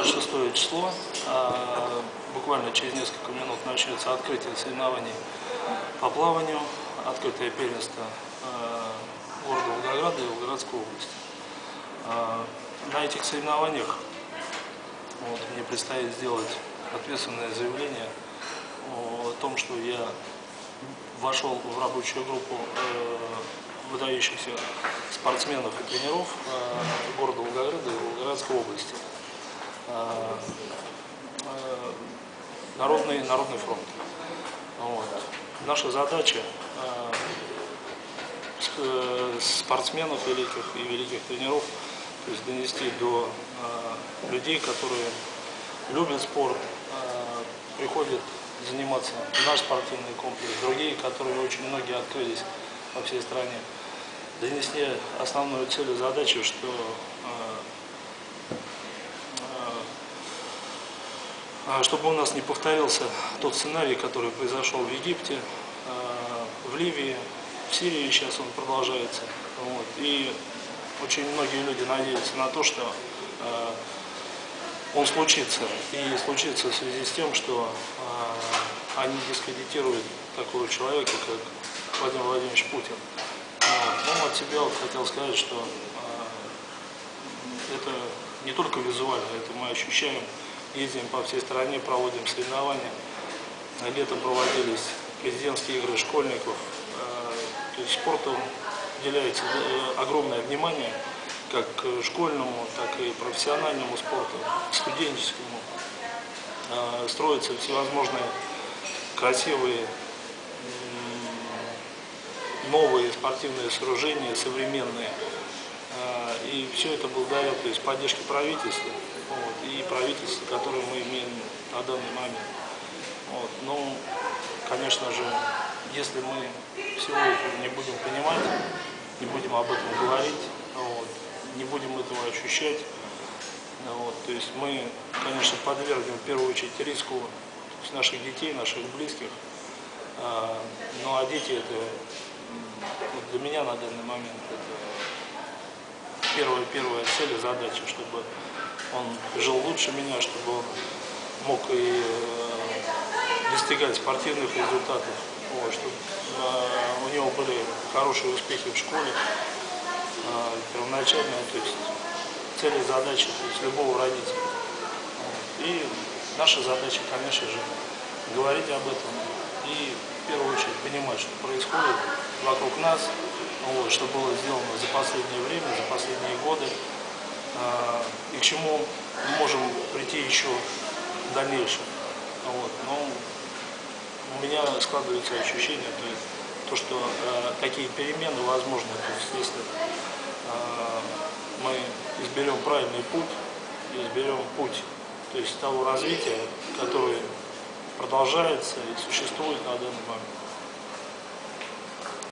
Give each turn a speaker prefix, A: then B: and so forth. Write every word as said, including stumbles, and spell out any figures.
A: двадцать шестое число, а, буквально через несколько минут начнется открытие соревнований по плаванию, открытое первенство а, города Волгограда и Волгоградской области. А, на этих соревнованиях вот, мне предстоит сделать ответственное заявление о том, что я вошел в рабочую группу э, выдающихся спортсменов и тренеров э, города Волгограда и Волгоградской области. Э, э, народный, народный фронт. Вот. Наша задача э, э, спортсменов великих и великих тренеров, то есть донести до э, людей, которые любят спорт, э, приходят заниматься в наш спортивный комплекс, другие, которые очень многие открылись по всей стране, донести основную цель и задачу, что э, э, чтобы у нас не повторился тот сценарий, который произошел в Египте, э, в Ливии, в Сирии сейчас он продолжается. Вот. И очень многие люди надеются на то, что э, он случится. И случится в связи с тем, что э, они дискредитируют такого человека, как Владимир Владимирович Путин. Вот. Ну, от себя вот хотел сказать, что э, это не только визуально, это мы ощущаем, ездим по всей стране, проводим соревнования. Летом проводились президентские игры школьников. Э, то есть спорту уделяется огромное внимание, как школьному, так и профессиональному спорту, студенческому. Э, строятся всевозможные красивые, новые спортивные сооружения, современные. Э, и все это благодаря, то есть, поддержке правительства, вот, и правительства, которое мы имеем на данный момент. Вот. Ну, конечно же, если мы всего этого не будем понимать, не будем об этом говорить, вот, не будем этого ощущать, вот, то есть мы, конечно, подвергнем в первую очередь риску наших детей, наших близких. А, ну а дети это, вот для меня на данный момент это первая, первая цель и задача, чтобы он жил лучше меня, чтобы он мог и э, достигать спортивных результатов, вот, чтобы э, у него были хорошие успехи в школе, э, первоначально, то есть цели, задачи, то есть любого родителя. Вот. И наша задача, конечно же, говорить об этом и в первую очередь понимать, что происходит вокруг нас, вот, что было сделано за последнее время, за последние годы, э, и к чему мы можем прийти еще в дальнейшем. Вот. Но у меня складывается ощущение, то, есть, то что э, такие перемены возможны, то есть, если э, мы изберем правильный путь, изберем путь, то есть того развития, которое продолжается и существует на данный момент.